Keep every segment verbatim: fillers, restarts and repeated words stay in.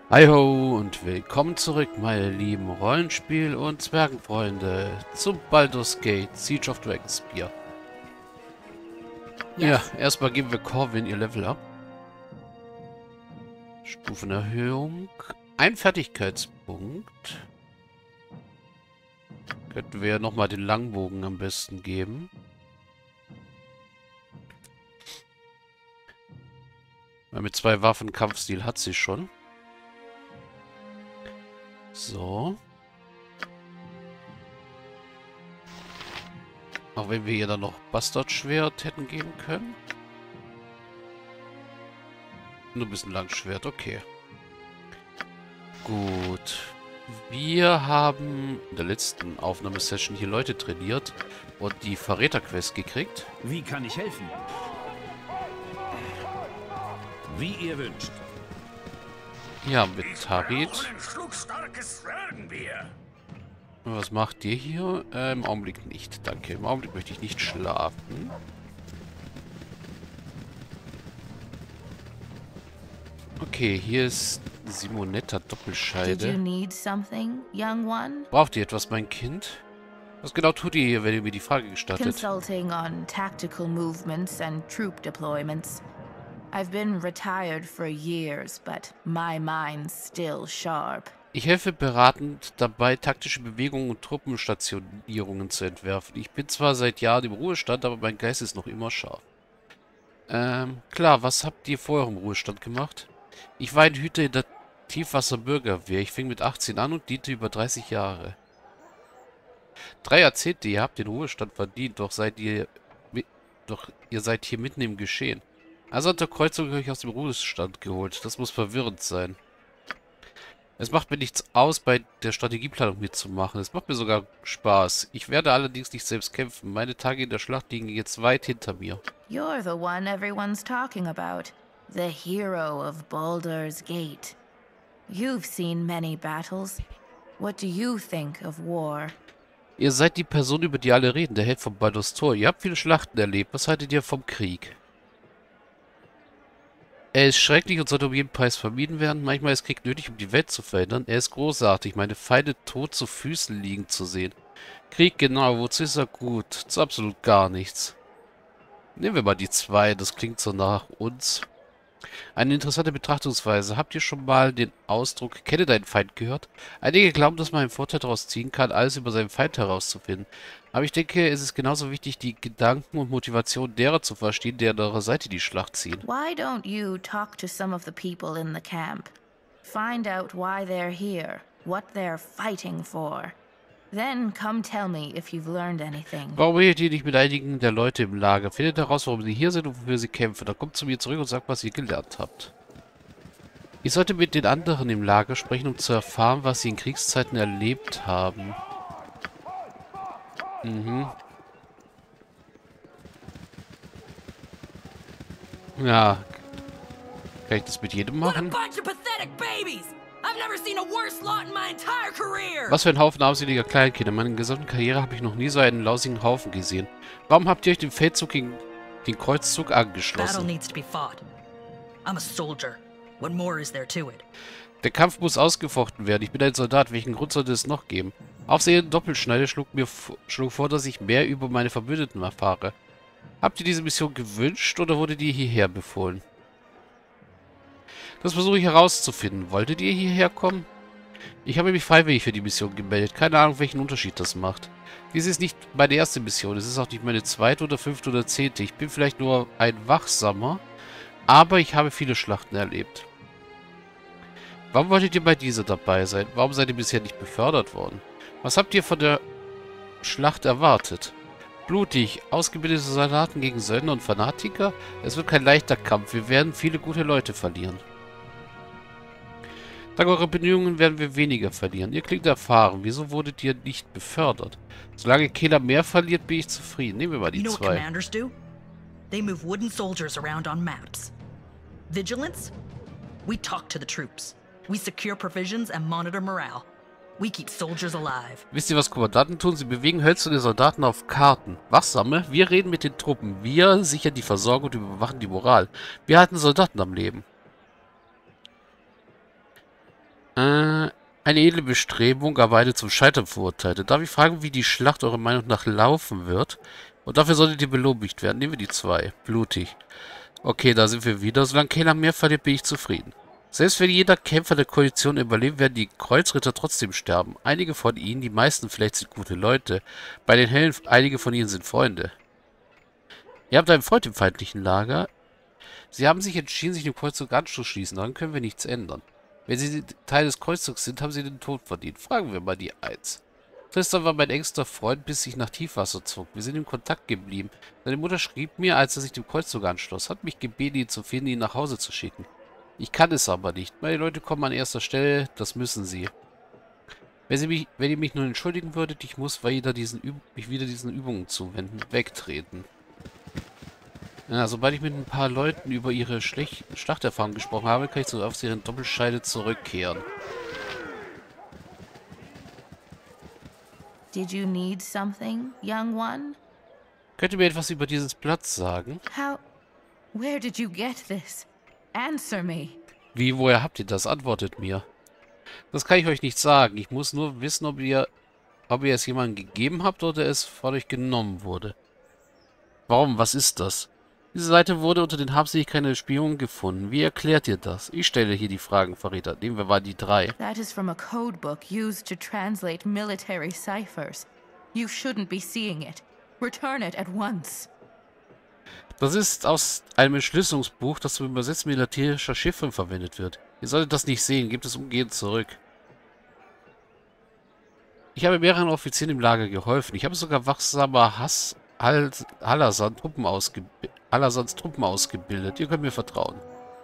Hi ho und willkommen zurück, meine lieben Rollenspiel- und Zwergenfreunde, zum Baldur's Gate Siege of Dragonspear. Ja, Yes. erstmal geben wir Corvin ihr Level ab. Stufenerhöhung. Ein Fertigkeitspunkt. Könnten wir ja nochmal den Langbogen am besten geben. Weil mit zwei Waffen Kampfstil hat sie schon. So. Auch wenn wir ihr dann noch Bastardschwert hätten geben können. Nur ein bisschen Langschwert, okay. Gut. Wir haben in der letzten Aufnahmesession hier Leute trainiert und die Verräterquest gekriegt. Wie kann ich helfen? Wie ihr wünscht. Ja, mit Tarit. Was macht ihr hier? Äh, im Augenblick nicht, danke. Im Augenblick möchte ich nicht schlafen. Okay, hier ist Simonetta Did you Doppelscheide. need something, young one? Braucht ihr etwas, mein Kind? Was genau tut ihr hier, wenn ihr mir die Frage gestattet? Consulting on tactical movements and troop deployments. I've been retired for years, but my mind's still sharp. Ich helfe beratend dabei, taktische Bewegungen und Truppenstationierungen zu entwerfen. Ich bin zwar seit Jahren im Ruhestand, aber mein Geist ist noch immer scharf. Ähm, klar, was habt ihr vor eurem Ruhestand gemacht? Ich war ein Hüter in der Tiefwasserbürgerwehr. Ich fing mit achtzehn an und diente über dreißig Jahre. Drei Jahrzehnte, ihr habt den Ruhestand verdient, doch seid ihr... Doch ihr seid hier mitten im Geschehen. Also hat der Kreuzzug euch aus dem Ruhestand geholt. Das muss verwirrend sein. Es macht mir nichts aus, bei der Strategieplanung mitzumachen. Es macht mir sogar Spaß. Ich werde allerdings nicht selbst kämpfen. Meine Tage in der Schlacht liegen jetzt weit hinter mir. You're the one everyone's talking about. The hero of Baldur's Gate. You've seen many battles. What do you think of war? Ihr seid die Person, über die alle reden, der Held von Baldur's Tor. Ihr habt viele Schlachten erlebt. Was haltet ihr vom Krieg? Er ist schrecklich und sollte um jeden Preis vermieden werden. Manchmal ist Krieg nötig, um die Welt zu verändern. Er ist großartig, meine Feinde tot zu Füßen liegen zu sehen. Krieg, genau. Wozu ist er gut? Zu absolut gar nichts. Nehmen wir mal die zwei. Das klingt so nach uns. Eine interessante Betrachtungsweise. Habt ihr schon mal den Ausdruck "Kenne deinen Feind" gehört? Einige glauben, dass man einen Vorteil daraus ziehen kann, alles über seinen Feind herauszufinden. Aber ich denke, es ist genauso wichtig, die Gedanken und Motivationen derer zu verstehen, die an eurer Seite die Schlacht ziehen. Why don't you talk to some of the people in the camp? Find out why they're here, what they're fighting for. Then come tell me if you've learned anything. Warum redet ihr nicht mit einigen der Leute im Lager? Findet heraus, warum sie hier sind und wofür sie kämpfen. Dann kommt zu mir zurück und sagt, was ihr gelernt habt. Ich sollte mit den anderen im Lager sprechen, um zu erfahren, was sie in Kriegszeiten erlebt haben. Mhm. Ja. Kann ich das mit jedem machen? Was für ein Haufen armseliger Kleinkinder. In meiner gesamten Karriere habe ich noch nie so einen lausigen Haufen gesehen. Warum habt ihr euch dem Feldzug gegen den Kreuzzug angeschlossen? Der Kampf muss ausgefochten werden. Ich bin ein Soldat. Welchen Grund sollte es noch geben? Aufsehende Doppelschneide schlug mir schlug vor, dass ich mehr über meine Verbündeten erfahre. Habt ihr diese Mission gewünscht oder wurde die hierher befohlen? Das versuche ich herauszufinden. Wolltet ihr hierher kommen? Ich habe mich freiwillig für die Mission gemeldet. Keine Ahnung, welchen Unterschied das macht. Dies ist nicht meine erste Mission. Es ist auch nicht meine zweite oder fünfte oder zehnte. Ich bin vielleicht nur ein Wachsamer, aber ich habe viele Schlachten erlebt. Warum wolltet ihr bei dieser dabei sein? Warum seid ihr bisher nicht befördert worden? Was habt ihr von der Schlacht erwartet? Blutig, ausgebildete Soldaten gegen Söldner und Fanatiker? Es wird kein leichter Kampf. Wir werden viele gute Leute verlieren. Dank eurer Bemühungen werden wir weniger verlieren. Ihr klingt erfahren. Wieso wurdet ihr nicht befördert? Solange Kehler mehr verliert, bin ich zufrieden. Nehmen wir mal die you know zwei. What commanders do? They move wooden soldiers around on maps. Vigilance? We talk to the troops. We secure provisions and monitor morale. We keep soldiers alive. Wisst ihr, was Kommandanten tun? Sie bewegen hölzerne Soldaten auf Karten. Wachsame? Wir reden mit den Truppen. Wir sichern die Versorgung und überwachen die Moral. Wir halten Soldaten am Leben. Äh, eine edle Bestrebung, aber eine zum Scheitern verurteilte. Darf ich fragen, wie die Schlacht eurer Meinung nach laufen wird? Und dafür solltet ihr belohnt werden. Nehmen wir die zwei. Blutig. Okay, da sind wir wieder. Solange keiner mehr verliert, bin ich zufrieden. Selbst wenn jeder Kämpfer der Koalition überlebt, werden die Kreuzritter trotzdem sterben. Einige von ihnen, die meisten vielleicht, sind gute Leute. Bei den Hellen, einige von ihnen sind Freunde. Ihr habt einen Freund im feindlichen Lager. Sie haben sich entschieden, sich dem Kreuzzug anzuschließen. Daran können wir nichts ändern. Wenn Sie Teil des Kreuzzugs sind, haben Sie den Tod verdient. Fragen wir mal die Eins. Tristan war mein engster Freund, bis ich nach Tiefwasser zog. Wir sind in Kontakt geblieben. Seine Mutter schrieb mir, als er sich dem Kreuzzug anschloss, hat mich gebeten, ihn zu finden, ihn nach Hause zu schicken. Ich kann es aber nicht. Meine Leute kommen an erster Stelle, das müssen sie. Wenn, sie mich, wenn ihr mich nur entschuldigen würdet, ich muss wieder diesen Üb mich wieder diesen Übungen zuwenden. Wegtreten. Ja, sobald ich mit ein paar Leuten über ihre Schlech Schlachterfahrung gesprochen habe, kann ich so auf ihren Doppelscheide zurückkehren. Did you need something, young one? Könnt ihr mir etwas über dieses Blatt sagen? How... Where did you get this? Answer me. Wie, woher habt ihr das? Antwortet mir. Das kann ich euch nicht sagen. Ich muss nur wissen, ob ihr, ob ihr es jemandem gegeben habt oder es von euch genommen wurde. Warum? Was ist das? Diese Seite wurde unter den Habseligkeiten der Spionen gefunden. Wie erklärt ihr das? Ich stelle hier die Fragen, Verräter. Nehmen wir mal die drei. That is from a codebook used to translate military ciphers. You shouldn't be seeing it. Return it at once. Das ist aus einem Entschlüsselungsbuch, das zum Übersetzen militärischer Chiffren verwendet wird. Ihr solltet das nicht sehen. Gebt es umgehend zurück. Ich habe mehreren Offizieren im Lager geholfen. Ich habe sogar wachsamer Hass Halasan Truppen ausge Halasans Truppen ausgebildet. Ihr könnt mir vertrauen.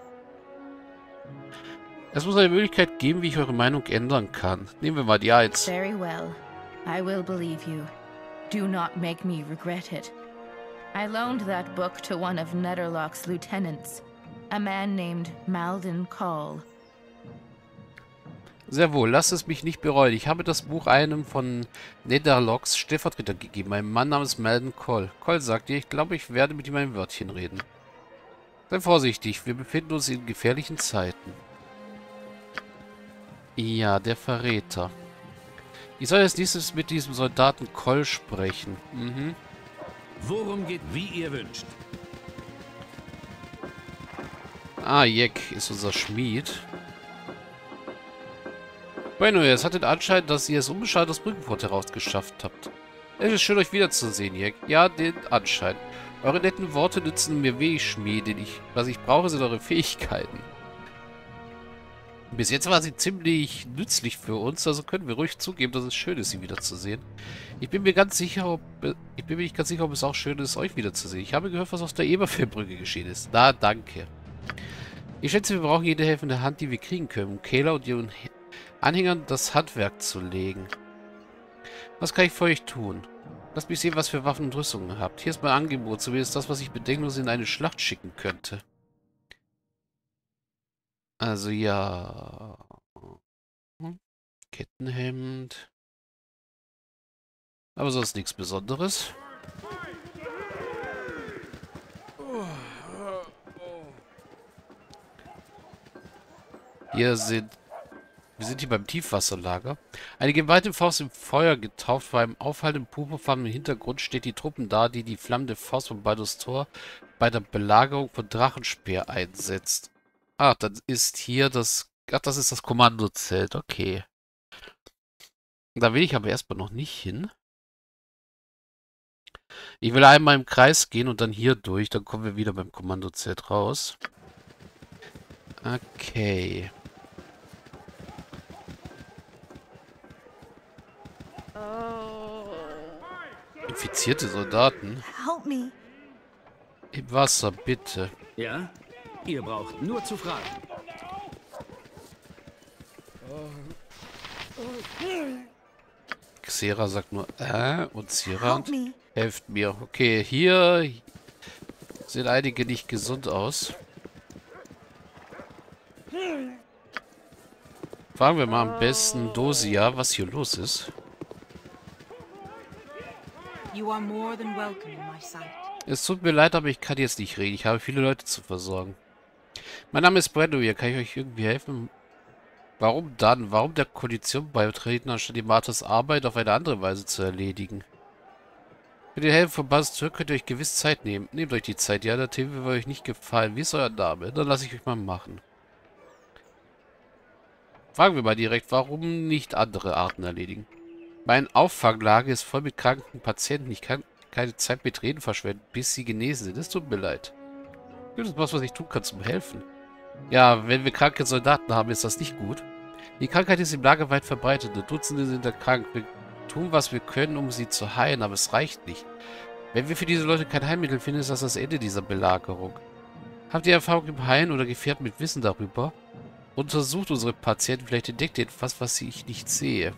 Es muss eine Möglichkeit geben, wie ich eure Meinung ändern kann. Nehmen wir mal die Eins. Very well. I will believe you. Do not make me regret it. I loaned that book to one of Netherlock's lieutenants, a man named Malden Call. Sehr wohl, lasst es mich nicht bereuen. Ich habe das Buch einem von Netherlocks Stellvertreter gegeben, einem Mann namens Malden Call. Call sagt ihr, ich glaube, ich werde mit ihm ein Wörtchen reden. Sei vorsichtig, wir befinden uns in gefährlichen Zeiten. Ja, der Verräter. Ich soll als nächstes mit diesem Soldaten Call sprechen. Mhm. Worum geht, wie ihr wünscht. Ah, Jeck ist unser Schmied. Bueno, es hat den Anschein, dass ihr es unbeschadet das Brückenport herausgeschafft habt. Es ist schön, euch wiederzusehen, Jeck. Ja, den Anschein. Eure netten Worte nützen mir wenig, Schmied, denn ich, was ich brauche, sind eure Fähigkeiten. Bis jetzt war sie ziemlich nützlich für uns, also können wir ruhig zugeben, dass es schön ist, sie wiederzusehen. Ich bin mir ganz sicher, ob ich bin mir nicht ganz sicher, ob es auch schön ist, euch wiederzusehen. Ich habe gehört, was auf der Eberfellbrücke geschehen ist. Na, danke. Ich schätze, wir brauchen jede helfende Hand, die wir kriegen können, um Kayla und ihren Anhängern das Handwerk zu legen. Was kann ich für euch tun? Lasst mich sehen, was für Waffen und Rüstungen ihr habt. Hier ist mein Angebot, zumindest das, was ich bedenkenlos in eine Schlacht schicken könnte. Also ja. Kettenhemd. Aber sonst nichts Besonderes. Hier sind... Wir sind hier beim Tiefwasserlager. Eine geweihte Faust im Feuer getauft, vor einem auffallenden purpurfarbenen Hintergrund steht die Truppen da, die die flammende Faust von Baldur's Tor bei der Belagerung von Drachenspeer einsetzt. Ah, dann ist hier das... Ach, das ist das Kommandozelt, okay. Da will ich aber erstmal noch nicht hin. Ich will einmal im Kreis gehen und dann hier durch, dann kommen wir wieder beim Kommandozelt raus. Okay. Infizierte Soldaten. Help me. Im Wasser, bitte. Ja? Ihr braucht nur zu fragen. Xera sagt nur äh und Zirand Help me. helft mir. Okay, hier sehen einige nicht gesund aus. Fragen wir mal am besten Dosia, was hier los ist. You are more than welcome in my sight. Es tut mir leid, aber ich kann jetzt nicht reden. Ich habe viele Leute zu versorgen. Mein Name ist Brandoir. Kann ich euch irgendwie helfen? Warum dann? Warum der Koalition beitreten, anstatt die Marthas Arbeit auf eine andere Weise zu erledigen? Für den Helden von Buzz zurück könnt ihr euch gewiss Zeit nehmen. Nehmt euch die Zeit. Ja, der Thema wird euch nicht gefallen. Wie ist euer Name? Dann lasse ich euch mal machen. Fragen wir mal direkt, warum nicht andere Arten erledigen? Meine Auffanglager ist voll mit kranken Patienten. Ich kann keine Zeit mit Reden verschwenden, bis sie genesen sind. Es tut mir leid. Gibt es was, was ich tun kann zum Helfen? Ja, wenn wir kranke Soldaten haben, ist das nicht gut. Die Krankheit ist im Lager weit verbreitet. Dutzende sind erkrankt. Wir tun, was wir können, um sie zu heilen, aber es reicht nicht. Wenn wir für diese Leute kein Heilmittel finden, ist das das Ende dieser Belagerung. Habt ihr Erfahrung im Heilen oder Gefährten mit Wissen darüber? Untersucht unsere Patienten, vielleicht entdeckt ihr etwas, was ich nicht sehe.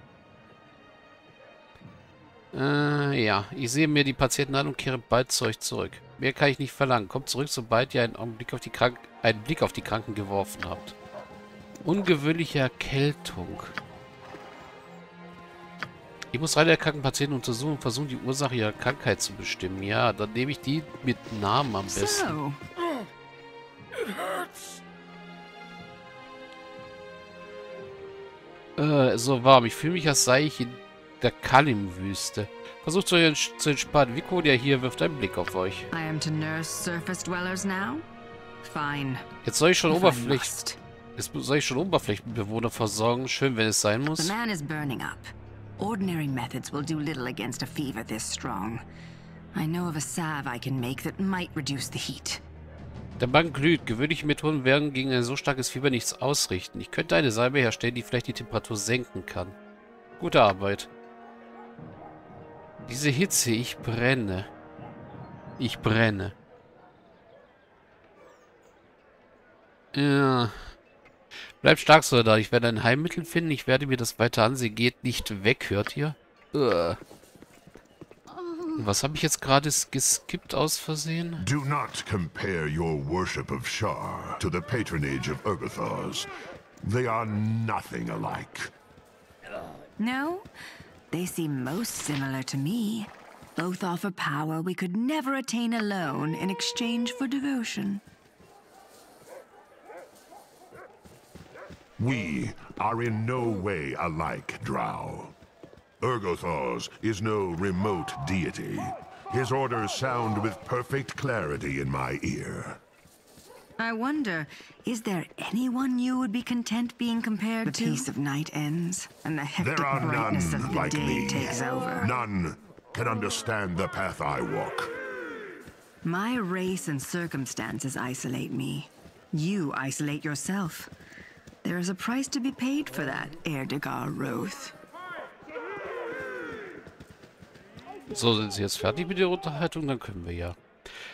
Äh, ja. Ich sehe mir die Patienten an und kehre bald zu euch zurück. Mehr kann ich nicht verlangen. Kommt zurück, sobald ihr einen Augenblick auf die Krank einen Blick auf die Kranken geworfen habt. Ungewöhnliche Erkältung. Ich muss drei der kranken Patienten untersuchen und versuchen, die Ursache ihrer Krankheit zu bestimmen. Ja, dann nehme ich die mit Namen am besten. So. Äh, so warm. Ich fühle mich, als sei ich in der Kalim-Wüste. Versucht euch zu entspannen. Vikonia hier wirft einen Blick auf euch. I am to nurse surface dwellers now? Fine. Jetzt soll ich schon If I Oberflächen... must. Jetzt soll ich schon Oberflächenbewohner versorgen. Schön, wenn es sein muss. The man is burning up. Ordinary methods will do little against a fever this strong. I know of a salve I can make that might reduce the heat. Der Mann glüht. Gewöhnliche Methoden werden gegen ein so starkes Fieber nichts ausrichten. Ich könnte eine Salbe herstellen, die vielleicht die Temperatur senken kann. Gute Arbeit. Diese Hitze, ich brenne. Ich brenne. Ja. Bleibt stark, Soldat. Ich werde ein Heilmittel finden. Ich werde mir das weiter ansehen. Geht nicht weg, hört ihr? Ugh. Was habe ich jetzt gerade geskippt aus Versehen? Do not compare your worship of Shar to the patronage of Urgothos. They are nothing alike. No? They seem most similar to me. Both offer power we could never attain alone in exchange for devotion. We are in no way alike, Drow. Urgothos is no remote deity. His orders sound with perfect clarity in my ear. I wonder, is there anyone you would be content being compared to? The peace of night ends, and the hectic There are brightness none of the like day me. takes over. None can understand the path I walk. My race and circumstances isolate me. You isolate yourself. There is a price to be paid for that, Erdegar Roth. So, sind Sie jetzt fertig mit der Unterhaltung? Dann können wir ja.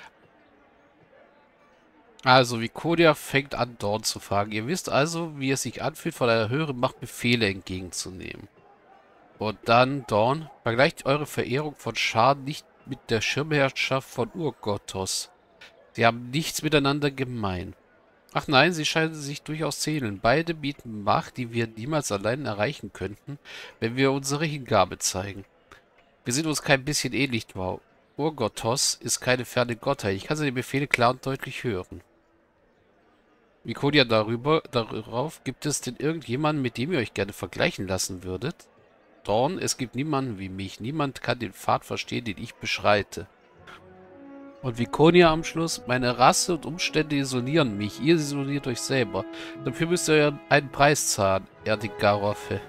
Also, Vikonia fängt an, Dorn zu fragen. Ihr wisst also, wie es sich anfühlt, von einer höheren Macht Befehle entgegenzunehmen. Und dann, Dorn, vergleicht eure Verehrung von Shar nicht mit der Schirmherrschaft von Urgothos. Sie haben nichts miteinander gemein. Ach nein, sie scheinen sich durchaus zu ähneln. Beide bieten Macht, die wir niemals allein erreichen könnten, wenn wir unsere Hingabe zeigen. Wir sind uns kein bisschen ähnlich, wow. Urgothos ist keine ferne Gottheit. Ich kann seine Befehle klar und deutlich hören. Vikonia darüber, darauf, gibt es denn irgendjemanden, mit dem ihr euch gerne vergleichen lassen würdet? Dorn, es gibt niemanden wie mich. Niemand kann den Pfad verstehen, den ich beschreite. Und Vikonia am Schluss, meine Rasse und Umstände isolieren mich. Ihr isoliert euch selber. Dafür müsst ihr einen Preis zahlen, Erdegar-Roth.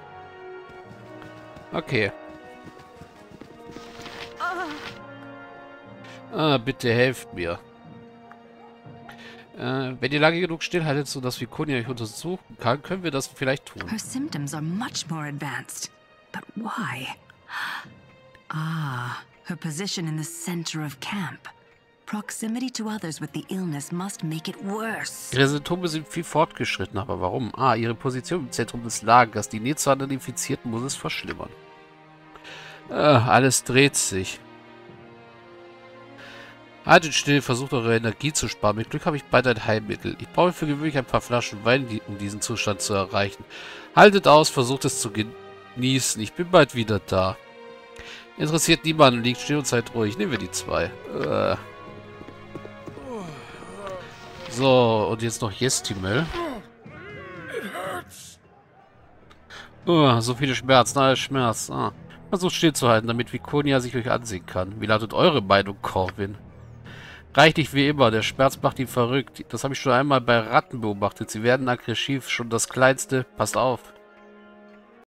Okay. Ah, bitte helft mir. Äh, wenn ihr lange genug stillhaltet, sodass Vikonia euch untersuchen kann, können wir das vielleicht tun. Her symptoms are much more advanced. But why? Ah, her position in the center of camp. Proximity to others with the illness must make it worse. Ihre Symptome sind viel fortgeschritten, aber warum? Ah, ihre Position im Zentrum des Lagers. Die Nähe zu anderen Infizierten muss es verschlimmern. Ah, alles dreht sich. Haltet still, versucht eure Energie zu sparen. Mit Glück habe ich bald ein Heilmittel. Ich brauche für gewöhnlich ein paar Flaschen Wein, um diesen Zustand zu erreichen. Haltet aus, versucht es zu genießen. Ich bin bald wieder da. Interessiert niemanden, liegt still und seid ruhig. Nehmen wir die zwei. Äh. So, und jetzt noch Jestimel. Oh, so viele Schmerzen, alles Schmerz. Ah. Versucht stillzuhalten, damit Viconia sich euch ansehen kann. Wie lautet eure Meinung, Corwin? Reichlich wie immer, der Schmerz macht ihn verrückt. Das habe ich schon einmal bei Ratten beobachtet. Sie werden aggressiv, schon das Kleinste. Passt auf.